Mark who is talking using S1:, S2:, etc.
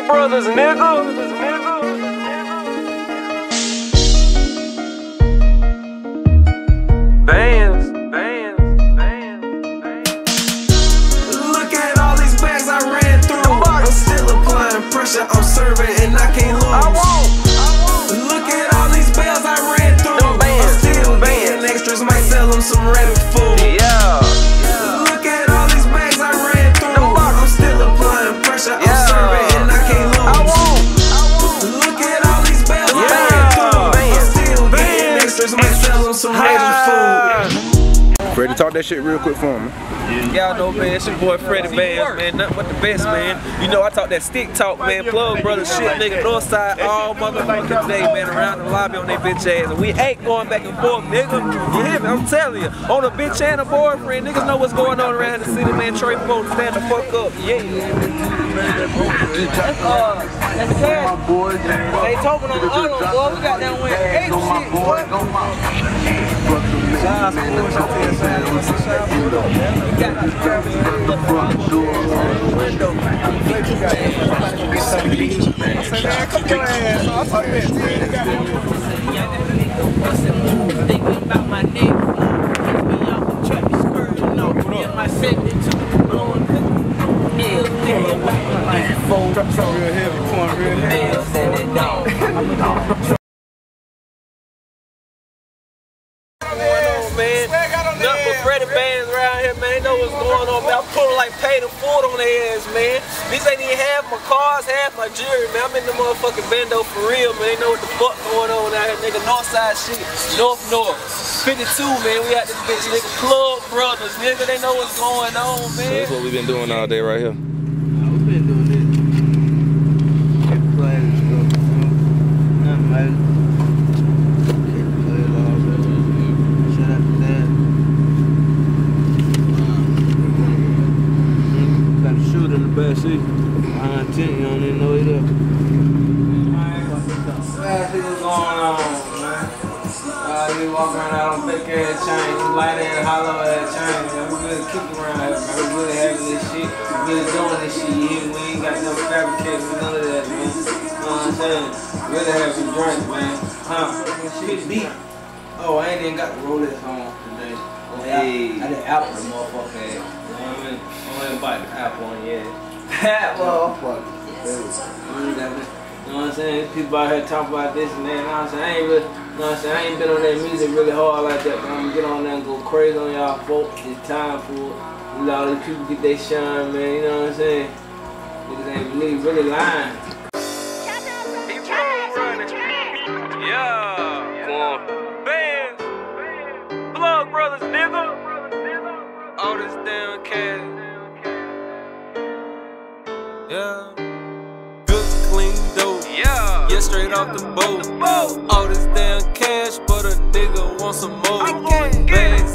S1: Plug Brothers, nigga. Bandz.
S2: Look at all these bags I ran through. I'm still applying pressure, I'm serving and I can't lose.
S1: I won't.
S2: Look at all these bells I ran through. I'm still getting extras, might sell them some rabbit food.
S1: Yeah.
S2: Look at all these bags I ran through. I'm still applying pressure, I'm serving and I can't lose.
S1: I won't.
S2: Look at all these bells I ran through. I'm still getting extras, might sell them some rabbit food.
S3: Freddie, talk that shit real quick for me.
S4: Y'all know, man, it's your boy Freddie Bandz, man, nothing but the best, man. You know, I talk that stick talk, man, Plug Brothers shit, nigga, Northside all motherfucking day, man, around the lobby on they bitch ass. And we ain't going back and forth, nigga. You hear me? I'm telling you. On a bitch and a boyfriend, niggas know what's going on around the city, man. Trey folks, stand the fuck up, yeah. That's cash. They talking on the other one, boy. We got that win. Hey, shit, boy. Nothing but Freddie Bandz around here, man. They know what's going on, man. I'm pulling like paid in full on their ass, man. These ain't even half my cars, half my jewelry, man. I'm in the motherfucking bando for real, man. They know what the fuck going on out here, nigga. Northside shit, north. 52, man. We out this bitch, nigga. Plug Brothers, nigga. They know what's going on, man.
S3: So that's what we've been doing all day right here.
S5: We've been doing this. Backseat, behind tent, you don't even know it up. What going on, man? We walk around out on fake ass chains, light ass, hollow ass chains, man. We really kick around here, man. We really having this shit. We really doing this shit. We ain't got no fabricated with none of that, man. You know what I'm saying? Really have some drinks, man. Shit deep. Oh, I ain't even got the Rolex on today. Hey. I did Apple the motherfucker ass. You know what I mean? I ain't bite the Apple on yet. Well, fuck. You know what I'm saying? People out here talking about this and that. You know what I'm saying? I ain't really, you know what I'm saying? I ain't been on that music really hard like that, but I'm gonna get on there and go crazy on y'all folks. It's time for it. You know, all these people get their shine, man. You know what I'm saying? Niggas ain't really lying.
S1: Yeah. Come on. Bandz. Plug Brothers, nigga. All this damn cash. Yeah. Good clean dope. Yeah, straight off the boat. All this damn cash, but a nigga want some more. Bag